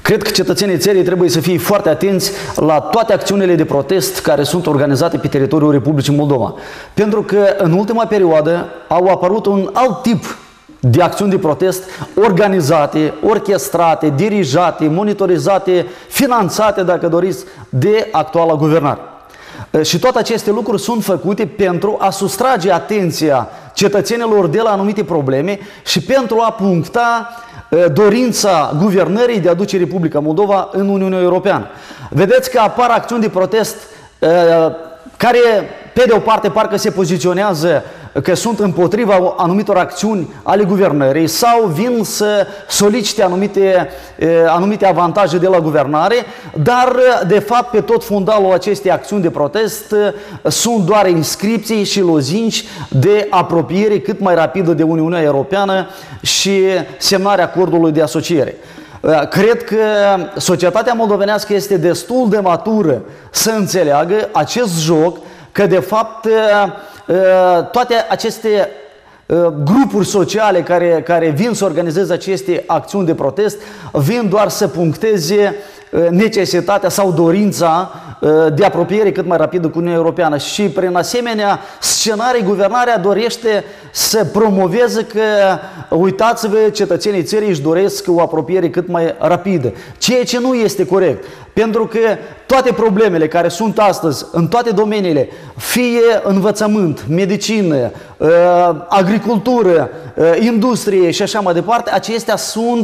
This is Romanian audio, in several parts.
Cred că cetățenii țării trebuie să fie foarte atenți la toate acțiunile de protest care sunt organizate pe teritoriul Republicii Moldova. Pentru că în ultima perioadă au apărut un alt tip de acțiuni de protest organizate, orchestrate, dirijate, monitorizate, finanțate, dacă doriți, de actuala guvernare. Și toate aceste lucruri sunt făcute pentru a sustrage atenția cetățenilor de la anumite probleme și pentru a puncta dorința guvernării de a duce Republica Moldova în Uniunea Europeană. Vedeți că apar acțiuni de protest care, pe de o parte, parcă se poziționează că sunt împotriva anumitor acțiuni ale guvernării sau vin să solicite anumite avantaje de la guvernare, dar, de fapt, pe tot fundalul acestei acțiuni de protest sunt doar inscripții și lozinci de apropiere cât mai rapidă de Uniunea Europeană și semnarea acordului de asociere. Cred că societatea moldovenească este destul de matură să înțeleagă acest joc, că de fapt toate aceste grupuri sociale care vin să organizeze aceste acțiuni de protest vin doar să puncteze necesitatea sau dorința de apropiere cât mai rapidă cu Uniunea Europeană și prin asemenea scenarii guvernarea dorește să promoveze că, uitați-vă, cetățenii țării își doresc o apropiere cât mai rapidă, ceea ce nu este corect. Pentru că toate problemele care sunt astăzi în toate domeniile, fie învățământ, medicină, agricultură, industrie și așa mai departe, acestea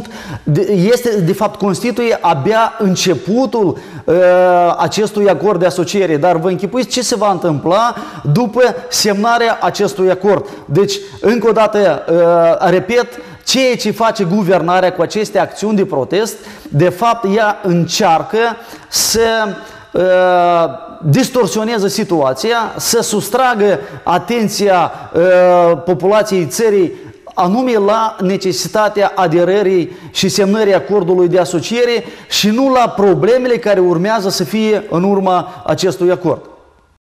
de fapt constituie abia începutul acestui acord de asociere. Dar vă închipuiți ce se va întâmpla după semnarea acestui acord. Deci, încă o dată, repet, ceea ce face guvernarea cu aceste acțiuni de protest, de fapt, ea încearcă să distorsioneze situația, să sustragă atenția populației țării anume la necesitatea aderării și semnării acordului de asociere și nu la problemele care urmează să fie în urma acestui acord.